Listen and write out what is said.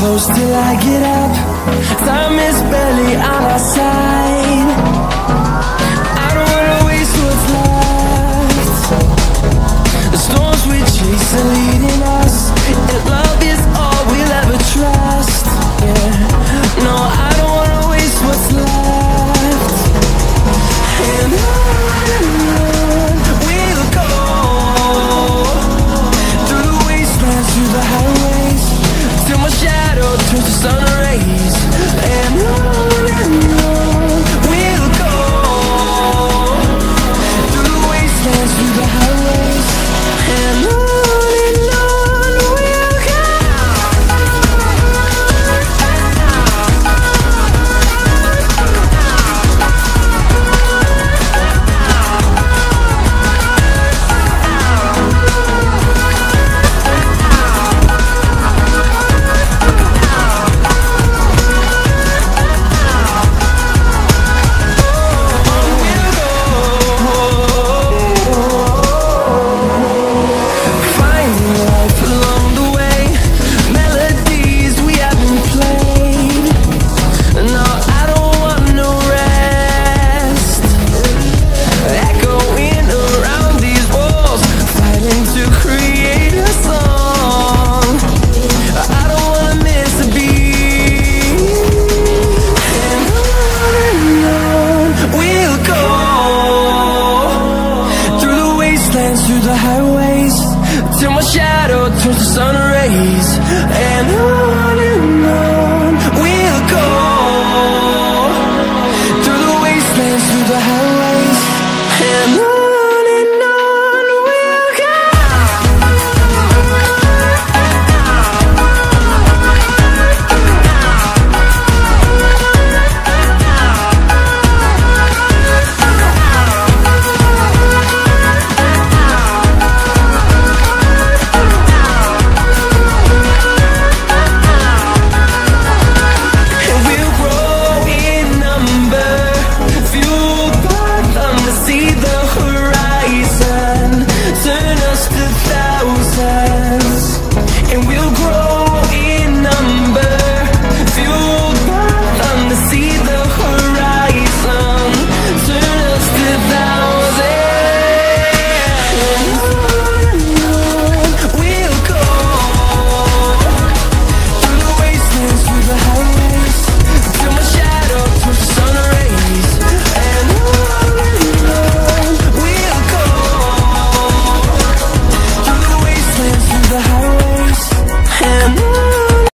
close till I get up. Time is barely on our side. I don't wanna waste what's left. The storms we chase are leading us, and love is all we'll ever trust. Yeah, no, I don't wanna waste what's left. And on we'll go, through the wastelands, through the highways, till my shadow turns to sun rays. And on we'll go, through the wastelands, through the highways, and on we'll go. Through the highways, till my shadow turns to sun rays. And on